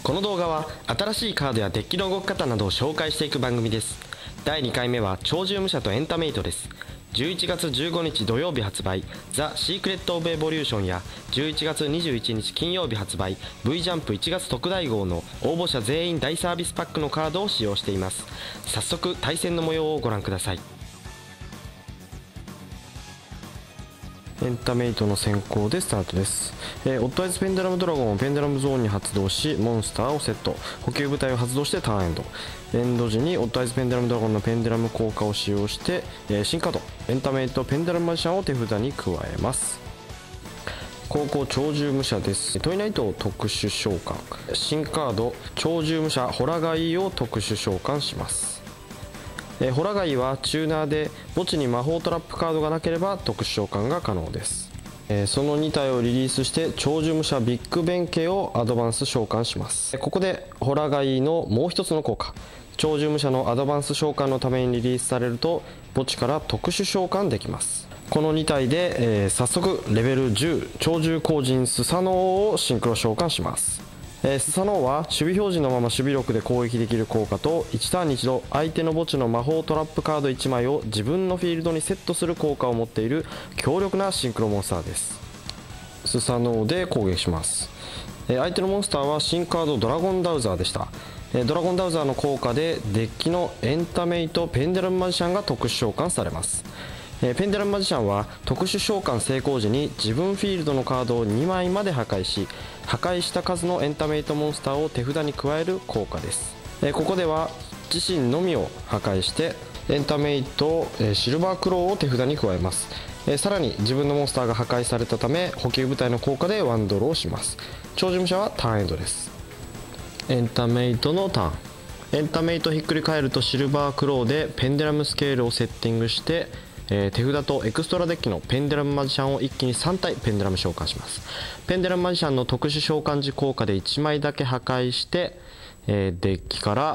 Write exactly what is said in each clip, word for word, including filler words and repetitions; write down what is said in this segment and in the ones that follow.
この動画は新しいカードやデッキの動き方などを紹介していく番組です。だいにかいめは鳥獣武者とエンタメイトです。じゅういちがつじゅうごにち土曜日発売ザ・シークレット・オブ・エボリューションやじゅういちがつにじゅういちにち金曜日発売 V ジャンプいちがつ特大号の応募者全員大サービスパックのカードを使用しています。早速対戦の模様をご覧ください。エンタメイトの先行でスタートです。えー、オッドアイズペンダラムドラゴンをペンダラムゾーンに発動しモンスターをセット、補給部隊を発動してターンエンド。エンド時にオッドアイズペンダラムドラゴンのペンダラム効果を使用して、えー、新カードエンタメイトペンダラムマジシャンを手札に加えます。後攻鳥獣武者です。トイナイトを特殊召喚、新カード鳥獣武者ホラガイを特殊召喚します。えー、ホラガイはチューナーで墓地に魔法トラップカードがなければ特殊召喚が可能です。えー、そのに体をリリースして鳥獣武者ビッグベン家をアドバンス召喚します。ここでホラガイのもう一つの効果、鳥獣武者のアドバンス召喚のためにリリースされると墓地から特殊召喚できます。このに体で、えー、早速レベルじゅう鳥獣後人スサノオをシンクロ召喚します。えー、スサノオは守備表示のまま守備力で攻撃できる効果といちターンにいちど相手の墓地の魔法トラップカードいちまいを自分のフィールドにセットする効果を持っている強力なシンクロモンスターです。スサノオで攻撃します。えー、相手のモンスターは新カードドラゴンダウザーでした。えー、ドラゴンダウザーの効果でデッキのエンタメイトペンデラムマジシャンが特殊召喚されます。えー、ペンデラムマジシャンは特殊召喚成功時に自分フィールドのカードをにまいまで破壊し破壊した数のエンタメイトモンスターを手札に加える効果です。えー、ここでは自身のみを破壊してエンタメイト、えー、シルバークローを手札に加えます。えー、さらに自分のモンスターが破壊されたため補給部隊の効果でワンドローします。鳥獣武者はターンエンドです。エンタメイトのターン、エンタメイトひっくり返るとシルバークローでペンデラムスケールをセッティングしてえー、手札とエクストラデッキのペンデラムマジシャンを一気にさん体ペンデラム召喚します。ペンデラムマジシャンの特殊召喚時効果でいちまいだけ破壊して、えー、デッキから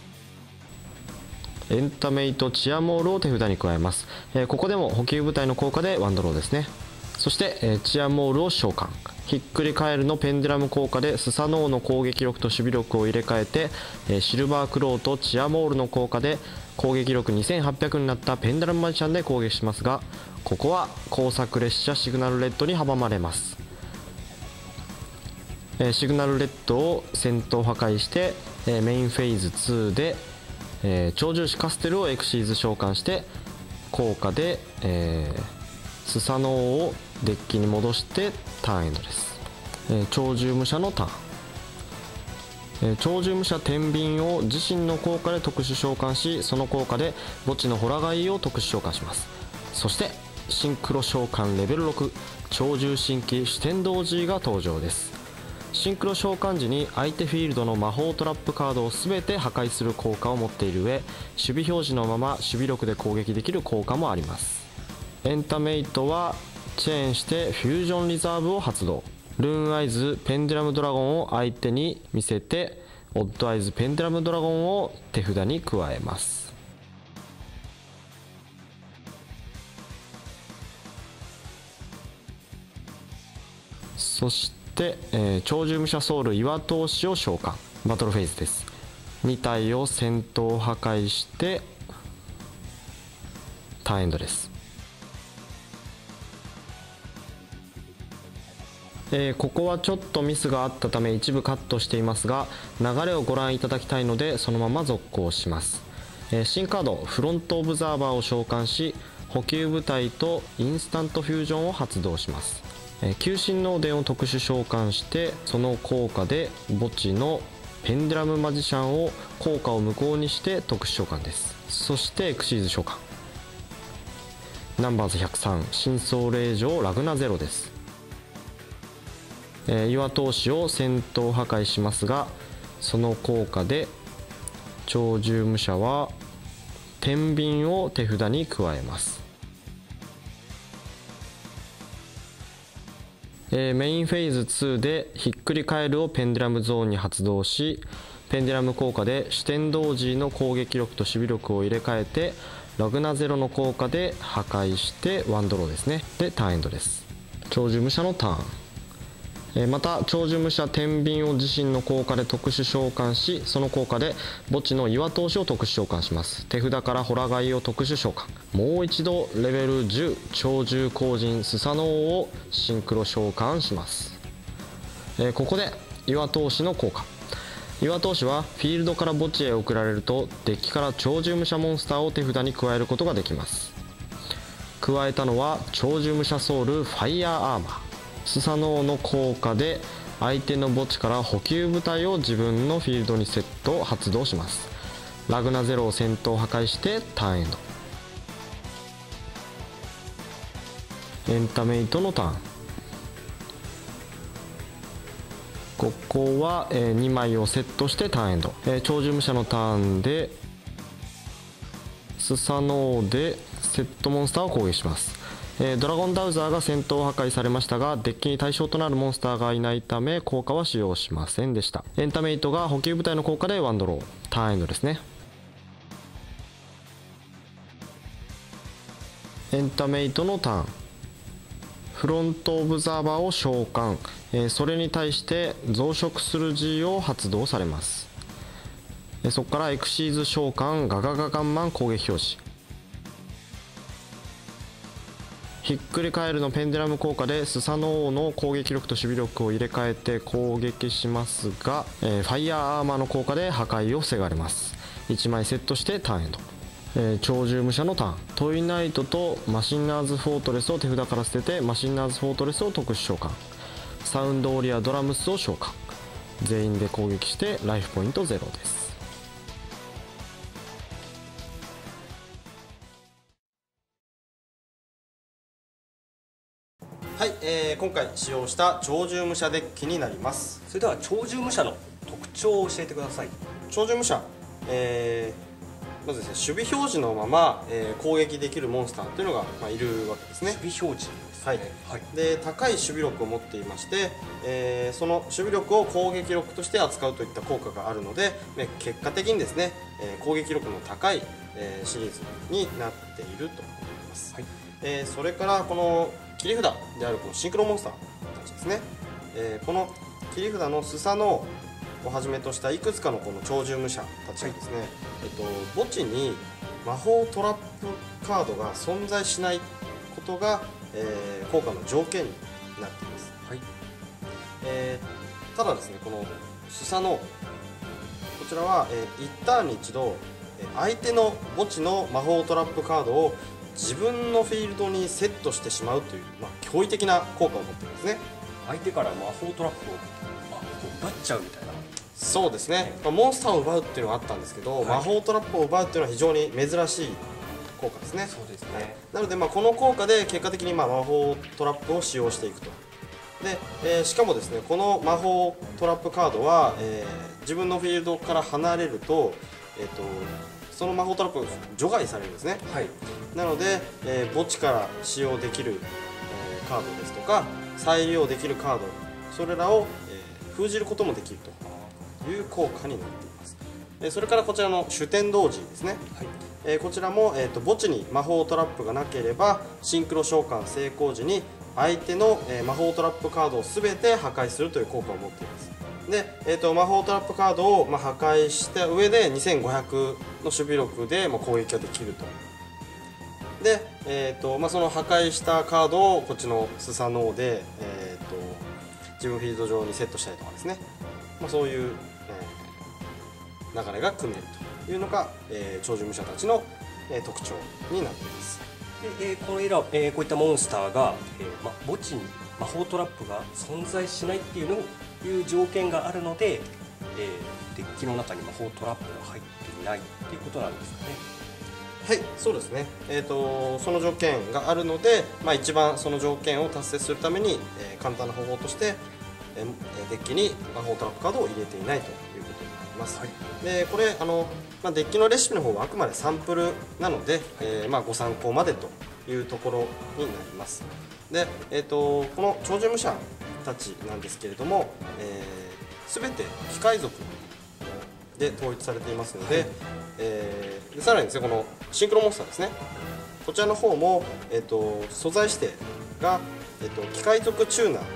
エンタメイトチアモールを手札に加えます。えー、ここでも補給部隊の効果でワンドローですね。そして、えー、チアモールを召喚、ひっくり返るのペンデラム効果でスサノオの攻撃力と守備力を入れ替えて、えー、シルバークローとチアモールの効果で攻撃力にせんはっぴゃくになったペンダラムマジシャンで攻撃しますが、ここは工作列車シグナルレッドに阻まれます。えー、シグナルレッドを戦闘破壊して、えー、メインフェーズツーで、えー、鳥獣士カステルをエクシーズ召喚して効果で、えー、スサノオをデッキに戻してターンエンドです。えー、鳥獣武者のターン、鳥獣武者天秤を自身の効果で特殊召喚しその効果で墓地のホラガイを特殊召喚します。そしてシンクロ召喚レベルろく鳥獣神器四天童寺が登場です。シンクロ召喚時に相手フィールドの魔法トラップカードを全て破壊する効果を持っている上守備表示のまま守備力で攻撃できる効果もあります。エンタメイトはチェーンしてフュージョンリザーブを発動、ルーンアイズペンデラムドラゴンを相手に見せてオッドアイズペンデラムドラゴンを手札に加えます。そして、えー、鳥獣武者ソウル岩通しを召喚、バトルフェーズです。に体を戦闘破壊してターンエンドです。えー、ここはちょっとミスがあったため一部カットしていますが流れをご覧いただきたいのでそのまま続行します。えー、新カードフロントオブザーバーを召喚し補給部隊とインスタントフュージョンを発動します。えー、求心の伝を特殊召喚してその効果で墓地のペンデラムマジシャンを効果を無効にして特殊召喚です。そしてエクシーズ召喚ナンバーズひゃくさん深層霊場ラグナゼロです。えー、岩通しを戦闘破壊しますがその効果で鳥獣武者は天秤を手札に加えます。えー、メインフェーズツーでひっくり返るをペンデラムゾーンに発動しペンデラム効果で四天童寺の攻撃力と守備力を入れ替えてラグナゼロの効果で破壊してワンドローですね。でターンエンドです。鳥獣武者のターン、 えまた鳥獣武者天秤を自身の効果で特殊召喚し、その効果で墓地の岩通しを特殊召喚します。手札からホラガイを特殊召喚。もう一度レベルじゅう鳥獣後人スサノオをシンクロ召喚します。えここで岩通しの効果。岩通しはフィールドから墓地へ送られるとデッキから鳥獣武者モンスターを手札に加えることができます。加えたのは鳥獣武者ソウルファイヤーアーマー。スサノオの効果で相手の墓地から補給部隊を自分のフィールドにセット発動します。ラグナゼロを戦闘破壊してターンエンド。エンタメイトのターン。ここはにまいをセットしてターンエンド。鳥獣武者のターンでスサノオでセットモンスターを攻撃します。ドラゴンダウザーが戦闘破壊されましたが、デッキに対象となるモンスターがいないため効果は使用しませんでした。エンタメイトが補給部隊の効果でワンドロー。ターンエンドですね。エンタメイトのターン。フロントオブザーバーを召喚、えー、それに対して増殖する G を発動されます。えー、そこからエクシーズ召喚ガガガガンマン攻撃表示。ひっくり返るのペンデラム効果でスサノオの攻撃力と守備力を入れ替えて攻撃しますが、えー、ファイヤーアーマーの効果で破壊を防がれます。いちまいセットしてターンエンド。えー、鳥獣武者のターン。トイナイトとマシンナーズフォートレスを手札から捨ててマシンナーズフォートレスを特殊召喚。サウンドオリアドラムスを召喚。全員で攻撃してライフポイントゼロです。 はい、えー、今回使用した鳥獣武者デッキになります。 それでは鳥獣武者の特徴を教えてください。 鳥獣武者、えーまずですね、守備表示のまま、えー、攻撃できるモンスターというのが、まあ、いるわけですね。 守備表示ですね。 はい、はい、で高い守備力を持っていまして、えー、その守備力を攻撃力として扱うといった効果があるので、ね、結果的にですね、えー、攻撃力の高い、えー、シリーズになっていると思います。はい、えー、それからこの切り札であるこのシンクロモンスターたちですね、えー、この切り札のスサノオをはじめとしたいくつかのこの鳥獣武者たちがですね、はい、えっと、墓地に魔法トラップカードが存在しないことが、えー、効果の条件になっています。はい、えー、ただですね、このスサノオ、こちらは、えー、いちターンに一度相手の墓地の魔法トラップカードを自分のフィールドにセットしてしまうという、まあ、驚異的な効果を持っていますね。 相手から魔法トラップを奪っちゃうみたいな。 そうですね、まあ、モンスターを奪うっていうのがあったんですけど、はい、魔法トラップを奪うっていうのは非常に珍しい効果ですね。 そうですね。 なので、まあ、この効果で結果的にまあ魔法トラップを使用していくと。で、えー、しかもですね、この魔法トラップカードは、えー、自分のフィールドから離れると、えーとその魔法トラップが除外されるんですね。はい、なので、えー、墓地から使用できる、えー、カードですとか再利用できるカード、それらを、えー、封じることもできるという効果になっています。えー、それからこちらの主天童子ですね。はい、えー、こちらも、えーと、墓地に魔法トラップがなければシンクロ召喚成功時に相手の、えー、魔法トラップカードを全て破壊するという効果を持っています。で、えー、と魔法トラップカードを、まあ、破壊した上でにせんごひゃくの守備力で、まあ、攻撃ができると。で、えーとまあ、その破壊したカードをこっちのスサノオで、えー、と自分フィールド上にセットしたりとかですね、まあ、そういう、えー、流れが組めるというのが、えー、鳥獣武者たちの、えー、特徴になっています。 で、えー、このエラー、えー、こういったモンスターが、えーま、墓地に魔法トラップが存在しないっていうのをいう条件があるので、えー、デッキの中に魔法トラップが入っていないっていうことなんですかね。 はい、そうですね、えーと、その条件があるので、まあ、一番その条件を達成するために、えー、簡単な方法として、えー、デッキに魔法トラップカードを入れていないということになります。はい、でこれあの、まあ、デッキのレシピの方はあくまでサンプルなので、はい、えーまあ、ご参考までというところになります。で、えーと、この鳥獣武者たちなんですけれども、えー、全て機械族で統一されていますので、はい、えー、でさらにですね、このシンクロモンスターですね、こちらの方も、えーと、素材指定が、えーと、機械族チューナー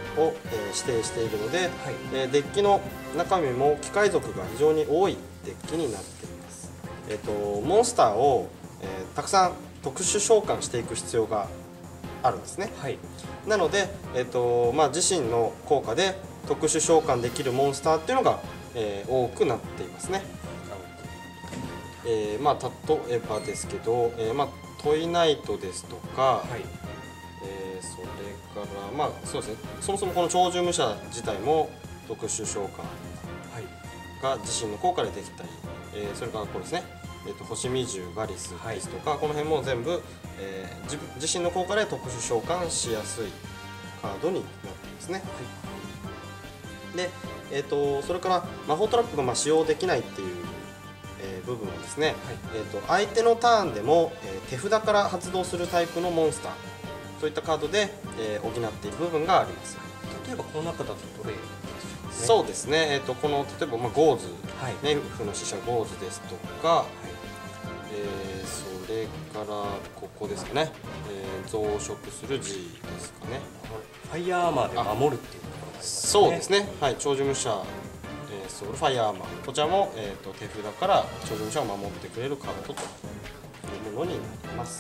を、えー指定しているので、 はい、 えーデッキの中身も機械族が非常に多いデッキになっています。えー、とモンスターを、えーたくさん特殊召喚していく必要があるんですね。 はい、 なので、えーとまあ、自身の効果で特殊召喚できるモンスターっていうのが、えー多くなっていますね。えーまあ、例えばですけど、えーまあ、トイナイトですとか、 はい、 えーそれからまあそうですね、そもそもこの鳥獣武者自体も特殊召喚はい、 が自身の効果でできたり、えーそれからこれですね、えー、と星見獣ガリスですとか、この辺も全部、えー自分自身の効果で特殊召喚しやすいカードになっていますね。で、えー、とそれから魔法トラップがまあ使用できないっていう、えー部分はですね、えー、と相手のターンでも、えー手札から発動するタイプのモンスター、そういったカードで、えー補っている部分があります。 例えばこの中だとどれですかね。 そうですね、えー、とこの例えば、まあ、ゴーズ、 はい、 ね、負の使者ゴーズですとか、えーそれからここですかね、えー増殖する G ですかね。 ファイヤーアーマーで守るっていうところがありますね。 そうですね、はい、鳥獣武者、えーソウルファイヤーアーマー、こちらも、えー、と手札から鳥獣武者を守ってくれるカードというものになります。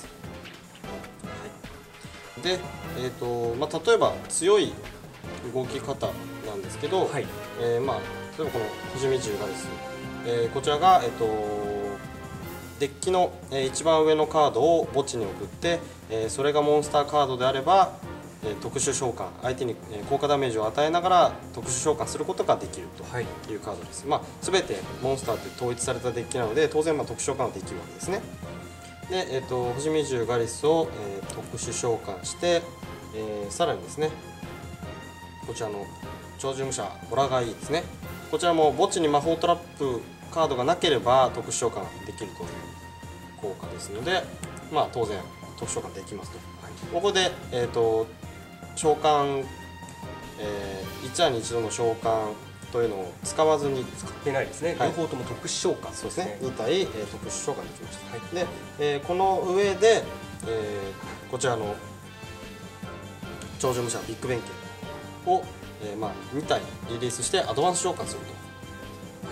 はい、で、えーとまあ、例えば強い動き方なんですけど、 はい、 えーまあ、例えばこの星見獣ガリス、えーこちらが、えー、とデッキの、えー一番上のカードを墓地に送って、えーそれがモンスターカードであれば、えー特殊召喚、相手に、えー効果ダメージを与えながら特殊召喚することができるはい、 というカードです。まあ、全てモンスターって統一されたデッキなので当然まあ特殊召喚はできるわけですね。で、えー、と星見獣ガリスを、えー特殊召喚して、えーさらにですね、こちらの鳥獣武者ホラガイですね、こちらも墓地に魔法トラップカードがなければ特殊召喚できるという効果ですので、まあ、当然特殊召喚できますと。はい、ここで、えー、と召喚、えー、いちわにいちどの召喚というのを使わずに使ってないですね。 はい両方とも特殊召喚そうですね、に体、えー特殊召喚できました。 はい、 で、えーこの上で、えーこちらの鳥獣武者ビッグベンケンを、えーまあ、に体リリースしてアドバンス召喚すると。 はい、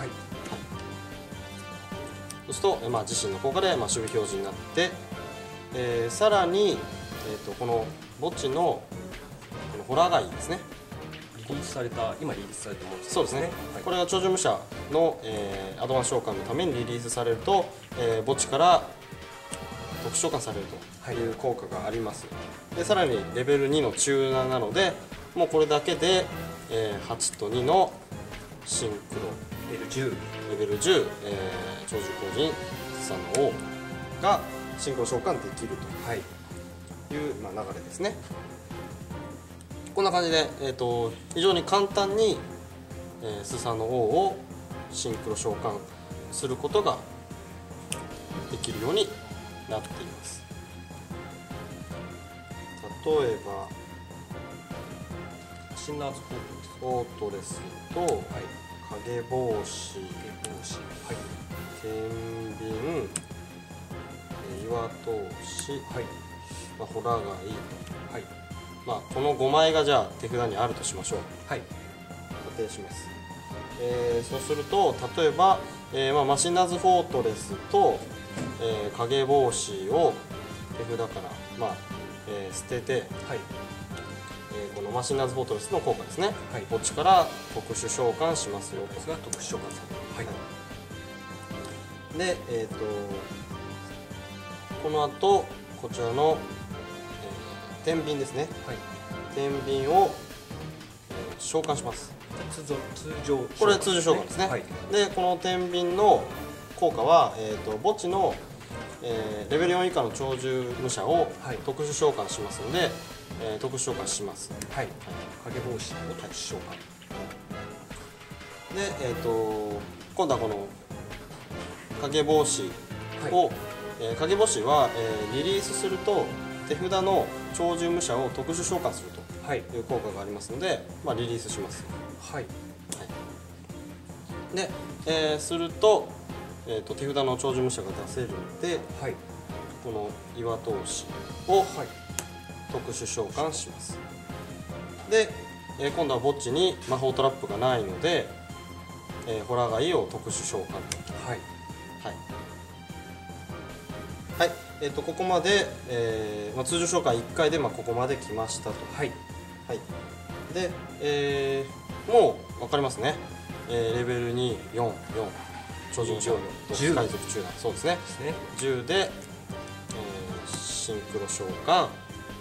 そうすると、えーまあ、自身の効果で、まあ、守備表示になって、えーさらに、えー、とこの墓地のこのホラーガイですね、 リリースされた今リリースされたものそうですね、 はい、 これが鳥獣武者の、えーアドバンス召喚のためにリリースされると、えー墓地から特殊召喚されるという効果があります。でさらにレベルにのチューナーなので、もうこれだけで、えーはちとにのシンクロレベルじゅう、 レベルじゅう、えー、鳥獣工人さんの王がシンクロ召喚できるはい、 という、まあ、流れですね。こんな感じで、えー、と非常に簡単に、えースサノ王をシンクロ召喚することができるようになっています。例えばシンナーズフォートレスとはい、 影帽子、 ゲ帽子、はい、 天秤、えー岩通し、 はい、 まあ、ホラガイ、 はい、 まあ、このごまいがじゃあ手札にあるとしましょう。 はい、 仮定します。えーそうすると例えば、えーまあ、マシナーズフォートレスと、えー影帽子を手札から、まあえー捨てて、 はい、 えーこのマシナーズフォートレスの効果ですね、 はい、 こっちから特殊召喚しますよと。 それが特殊召喚される。はい、 で、えー、とこの後こちらの、えー天秤ですね、 はい、 天秤を、えー召喚します。 通常通常これ通常召喚ですね、 はい、 でこの天秤の効果は、えー、と墓地の、えーレベルよん以下の鳥獣武者をはい特殊召喚しますので、えー特殊召喚します。 はい、影帽子を特殊召喚。 で、えー、と今度はこの影帽子を、 はいえー影帽子は、えーリリースすると手札の鳥獣武者を特殊召喚するはい、 という効果がありますので、まあ、リリースします。 はい、 で、えーすると,、えー、と手札の鳥獣武者が出せるので、 はい、 この岩通しをはい、 特殊召喚します。で、 えー今度は墓地に魔法トラップがないので、えーホラガイを特殊召喚と。 はいはい、はいえー、とここまで、えーまあ、通常召喚いっかいで、まあ、ここまで来ましたと。 はいはいで、えーもう分かりますね、えーレベルに、よん、よん超人召喚じゅう海賊中断、そうですね、 ですね。 じゅうで、えーシンクロ召喚、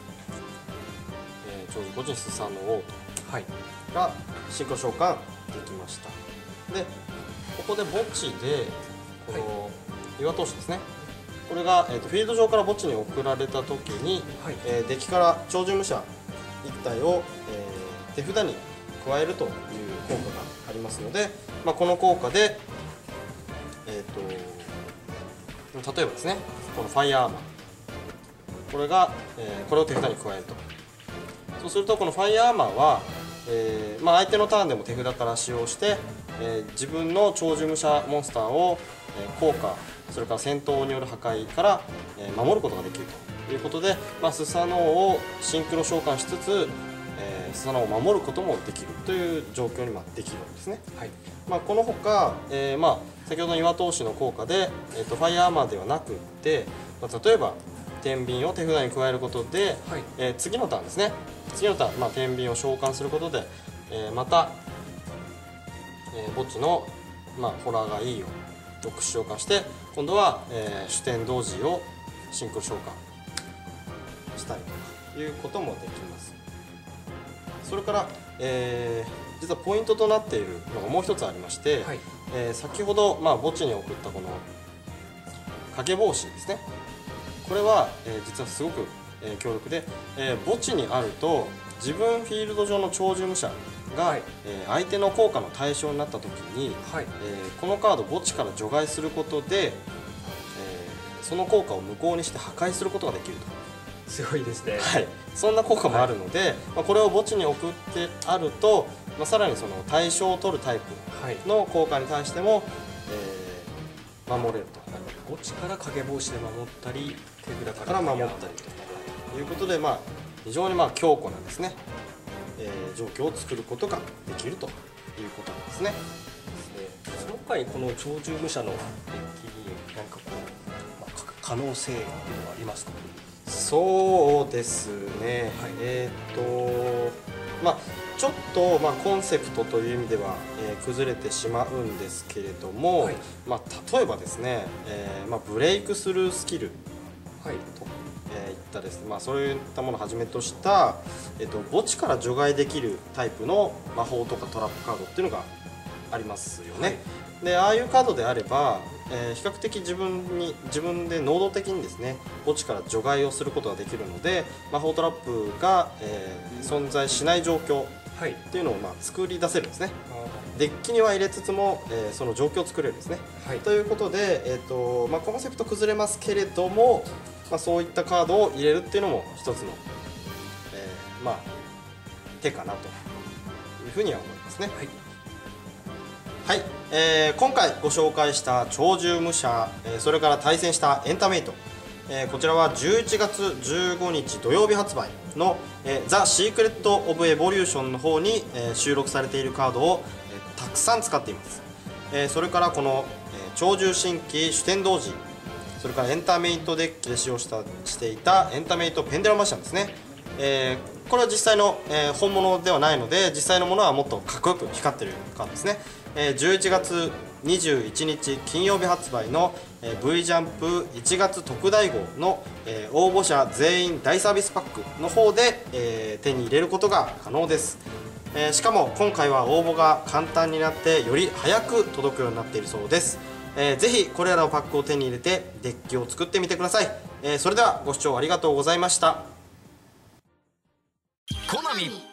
えー超人個人スサノオはいとがシンクロ召喚できました。でここで墓地でこの岩投手ですね、これが、えーとフィールド上から墓地に送られた時に、 はいえーデッキから鳥獣武者いち体を、えー手札に加えるという効果がありますので、まあ、この効果で、えー、と例えばですね、このファイアーアーマー、これが、えーこれを手札に加えると。そうするとこのファイアーアーマーは、えーまあ、相手のターンでも手札から使用して、えー自分の鳥獣武者モンスターを、えー効果、それから戦闘による破壊から、えー守ることができるということで、まあ、スサノオをシンクロ召喚しつつ、えースサノオを守ることもできるという状況にまあできるんですね。 はいまあ、このほか、えーまあ、先ほどの岩投手の効果で、えー、とファイアーアーマーではなくって、まあ、例えば天秤を手札に加えることで、 はいえー次のターンですね、次のターン、まあ、天秤を召喚することで、えーまた、えー墓地の、まあ、ホラガイを特殊召喚して、今度は、えー、主天童子をシンクロ召喚したりとかいうこともできます。それから、えー実はポイントとなっているのがもう一つありまして、 はいえー先ほど、まあ、墓地に送ったこの影帽子ですね、これは、えー実はすごく、えー強力で、えー墓地にあると自分フィールド上の鳥獣武者が、 はいえー相手の効果の対象になった時に、 はいえーこのカード墓地から除外することで、えーその効果を無効にして破壊することができると。 すごいですね。 はい、そんな効果もあるので、まあ、これを墓地に送ってあると、まあ、さらにその対象を取るタイプはいの効果に対しても、えー守れると。 墓地から影帽子で守ったり手札かからら守ったりということで、まあ、非常にまあ強固なですね、えー状況を作ることができるということなんですね。 その他にこの鳥獣武者のデッキに何かこう、まあ、か可能性っていうのはありますか？ そうですね、 はいえっ、とまあちょっと、まあ、コンセプトという意味では、えー崩れてしまうんですけれども、 はいまあ、例えばですね、えーまあ、ブレイクスルースキルはいと、えーいったですね、まあ、そういったものをはじめとした、えっと墓地から除外できるタイプの魔法とかトラップカードっていうのがありますよね。 はいでああいうカードであれば、えー比較的自分に自分で能動的にですね墓地から除外をすることができるので、魔法トラップが、えー存在しない状況はいっていうのをまあ作り出せるんですね。デッキには入れつつも、えーその状況を作れるんですね。 はいということで、えーとまあ、コンセプト崩れますけれども、まあ、そういったカードを入れるっていうのも一つの、えーまあ、手かなというふうには思いますね。 はいはい、えー今回ご紹介した鳥獣武者、えーそれから対戦したエンタメイト、えーこちらはじゅういちがつじゅうごにち土曜日発売の「えー、ザ・シークレット・オブ・エボリューション」の方に、えー収録されているカードを、えーたくさん使っています。えーそれからこの、えー鳥獣神器主天童子、それからエンタメイトデッキで使用したしていたエンタメイトペンデラムマシャンですね。えーこれは実際の、えー本物ではないので、実際のものはもっとかっこよく光ってるカードですね。えーじゅういちがつにじゅういちにち金曜日発売の、えー V ジャンプいちがつ特大号の、えー応募者全員大サービスパックの方で、えー手に入れることが可能です。えーしかも今回は応募が簡単になってより早く届くようになっているそうです。えーぜひこれらのパックを手に入れてデッキを作ってみてください。えーそれではご視聴ありがとうございました。 コナミ